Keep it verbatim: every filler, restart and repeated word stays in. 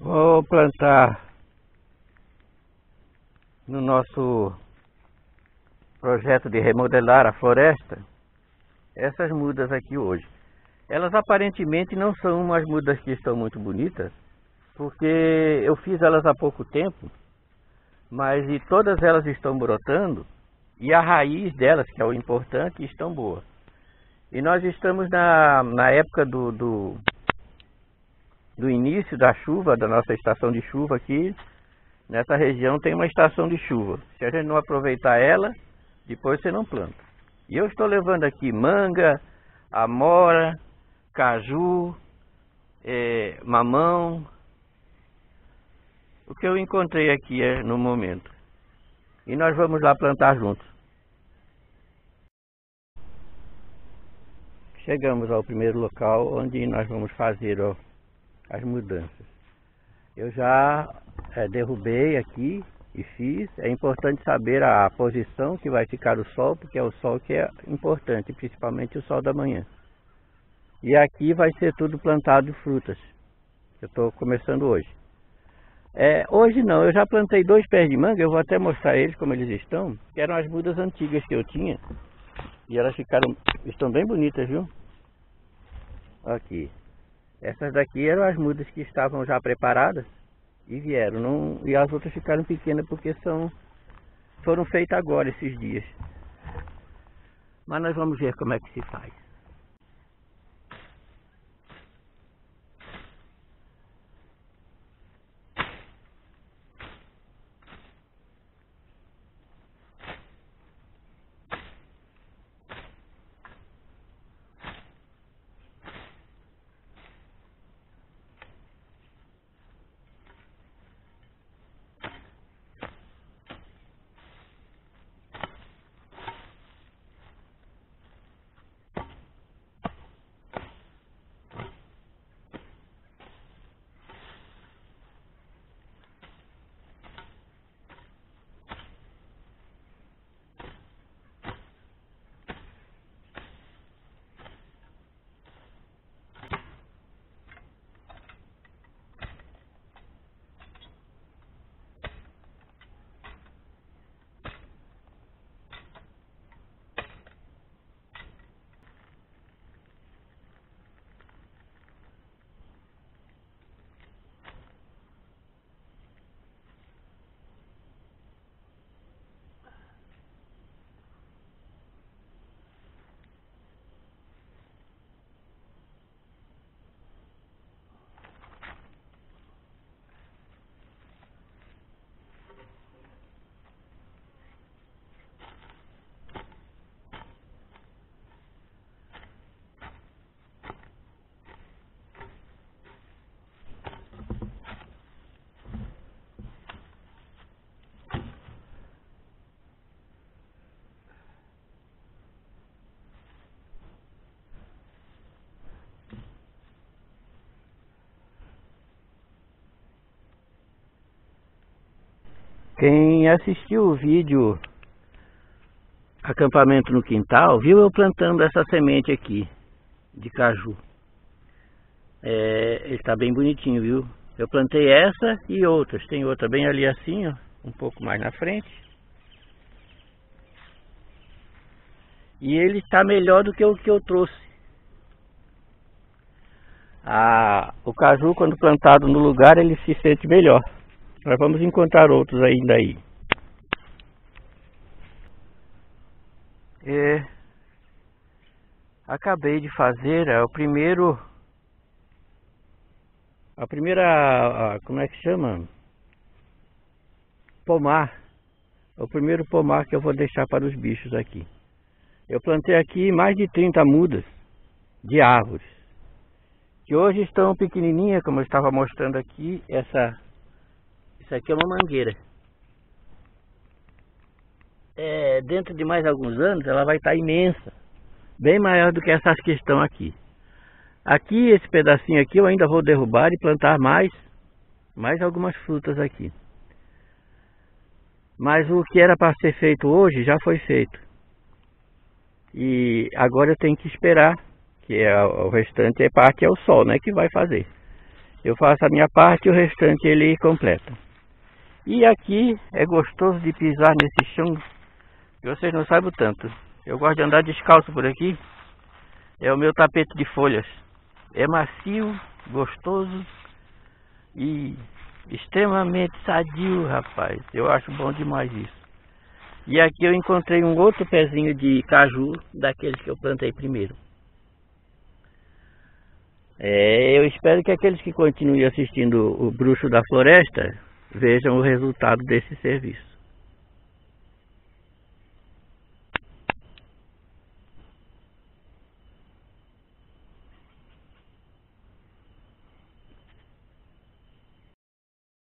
Vou plantar no nosso projeto de remodelar a floresta essas mudas aqui hoje. Elas aparentemente não são umas mudas que estão muito bonitas, porque eu fiz elas há pouco tempo, mas e todas elas estão brotando e a raiz delas, que é o importante, estão boas. E nós estamos na, na época do, do, do início da chuva, da nossa estação de chuva aqui. Nessa região tem uma estação de chuva. Se a gente não aproveitar ela, depois você não planta. E eu estou levando aqui manga, amora, caju, é, mamão. O que eu encontrei aqui é no momento. E nós vamos lá plantar juntos. Chegamos ao primeiro local onde nós vamos fazer ó, as mudanças. Eu já é, derrubei aqui e fiz. É importante saber a posição que vai ficar o sol, porque é o sol que é importante, principalmente o sol da manhã. E aqui vai ser tudo plantado de frutas. Eu estou começando hoje. É, hoje não, eu já plantei dois pés de manga, eu vou até mostrar eles como eles estão, que eram as mudas antigas que eu tinha. E elas ficaram, estão bem bonitas, viu? Aqui. Essas daqui eram as mudas que estavam já preparadas e vieram. Não, e as outras ficaram pequenas porque são, foram feitas agora, esses dias. Mas nós vamos ver como é que se faz. Quem assistiu o vídeo Acampamento no Quintal, viu eu plantando essa semente aqui de caju. É, ele está bem bonitinho, viu? Eu plantei essa e outras. Tem outra bem ali assim, ó, um pouco mais na frente. E ele está melhor do que o que eu trouxe. Ah, o caju, quando plantado no lugar, ele se sente melhor. Nós vamos encontrar outros ainda aí. É, acabei de fazer é, o primeiro, a primeira, a, como é que chama? Pomar. O primeiro pomar que eu vou deixar para os bichos aqui. Eu plantei aqui mais de trinta mudas de árvores, que hoje estão pequenininhas, como eu estava mostrando aqui. Essa, isso aqui é uma mangueira. É, dentro de mais alguns anos ela vai estar imensa, bem maior do que essas que estão aqui. Aqui, esse pedacinho aqui eu ainda vou derrubar e plantar mais, mais algumas frutas aqui. Mas o que era para ser feito hoje já foi feito. E agora eu tenho que esperar, que é, o restante é parte é o sol, né, que vai fazer. Eu faço a minha parte e o restante ele completa. E aqui é gostoso de pisar nesse chão, que vocês não sabem o tanto. Eu gosto de andar descalço por aqui. É o meu tapete de folhas. É macio, gostoso e extremamente sadio, rapaz. Eu acho bom demais isso. E aqui eu encontrei um outro pezinho de caju, daqueles que eu plantei primeiro. É, eu espero que aqueles que continuem assistindo o Bruxo da Floresta vejam o resultado desse serviço.